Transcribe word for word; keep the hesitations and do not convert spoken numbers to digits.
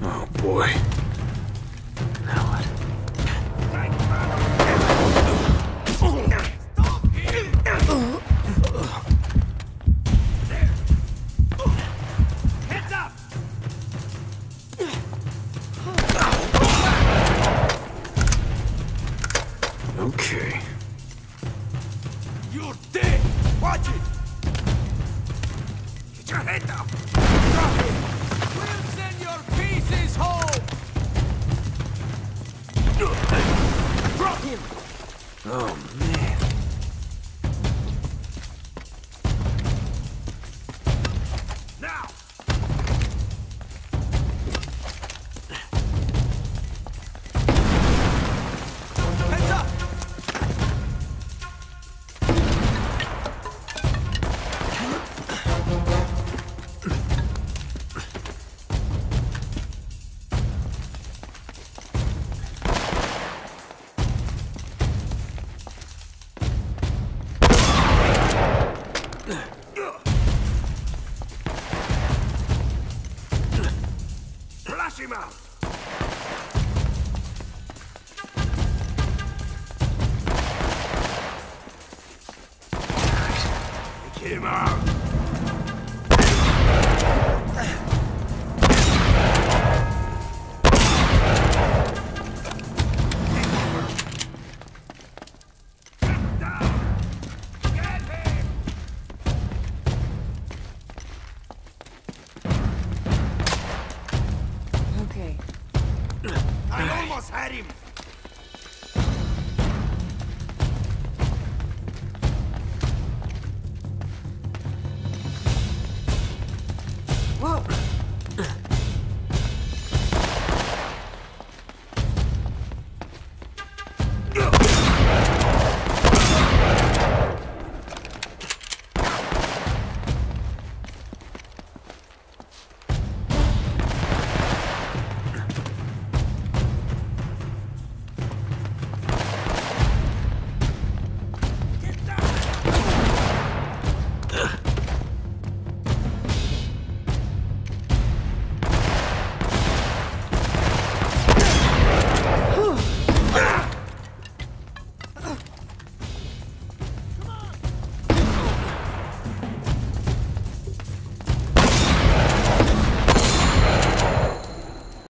Oh boy. Now what? Heads up! Okay. You're dead! Watch it! Get your head down! Drop it! We'll send your pieces home! Drop him! Oh man. Now! Heads up! Flash him out! Take him out! Down! Get him! Okay. I almost had him!